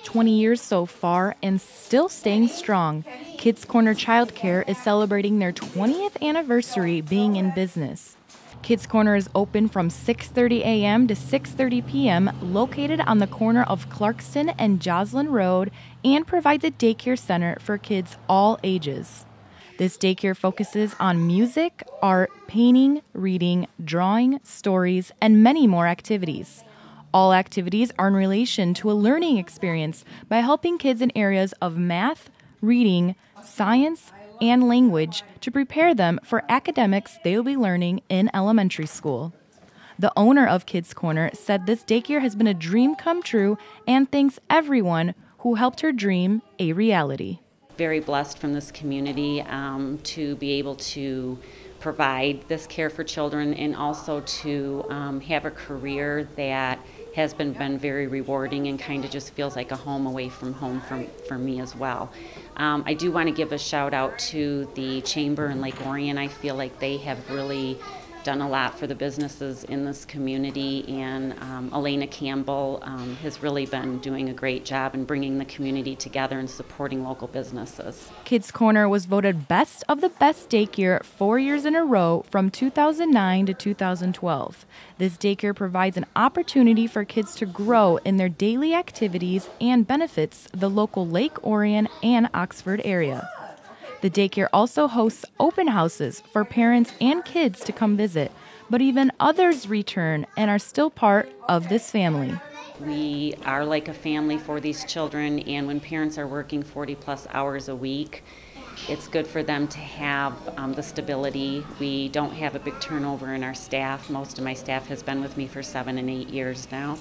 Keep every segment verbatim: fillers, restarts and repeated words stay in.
twenty years so far and still staying strong. Kids Corner Childcare is celebrating their twentieth anniversary being in business. Kids Corner is open from six thirty a m to six thirty p m located on the corner of Clarkston and Joslyn Road and provides a daycare center for kids all ages. This daycare focuses on music, art, painting, reading, drawing, stories, and many more activities. All activities are in relation to a learning experience by helping kids in areas of math, reading, science, and language to prepare them for academics they will be learning in elementary school. The owner of Kids Corner said this daycare has been a dream come true and thanks everyone who helped her dream a reality. Very blessed from this community um, to be able to provide this care for children and also to um, have a career that has been, been very rewarding and kind of just feels like a home away from home for, for me as well. Um, I do want to give a shout out to the Chamber in Lake Orion. I feel like they have really done a lot for the businesses in this community, and um, Elena Campbell um, has really been doing a great job in bringing the community together and supporting local businesses. Kids Corner was voted Best of the Best Daycare four years in a row from two thousand nine to two thousand twelve. This daycare provides an opportunity for kids to grow in their daily activities and benefits the local Lake Orion and Oxford area. The daycare also hosts open houses for parents and kids to come visit, but even others return and are still part of this family. We are like a family for these children, and when parents are working forty plus hours a week, it's good for them to have um, the stability. We don't have a big turnover in our staff. Most of my staff has been with me for seven and eight years now.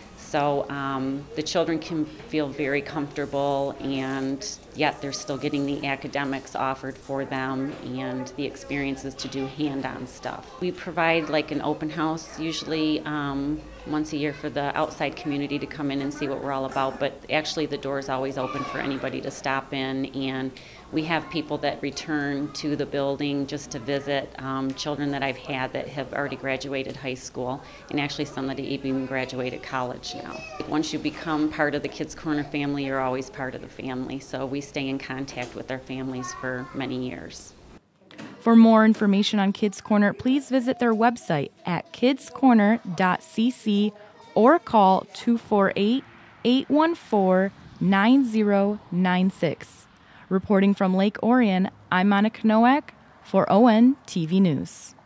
So um, the children can feel very comfortable, and yet they're still getting the academics offered for them and the experiences to do hand-on stuff. We provide like an open house usually um, once a year for the outside community to come in and see what we're all about, but actually the door is always open for anybody to stop in, and we have people that return to the building just to visit, um, children that I've had that have already graduated high school, and actually some that even graduated college now. Once you become part of the Kids Corner family, you're always part of the family, so we stay in contact with our families for many years. For more information on Kids Corner, please visit their website at kids corner dot c c or call two four eight, eight one four, nine zero nine six. Reporting from Lake Orion, I'm Monica Nowak for O N T V News.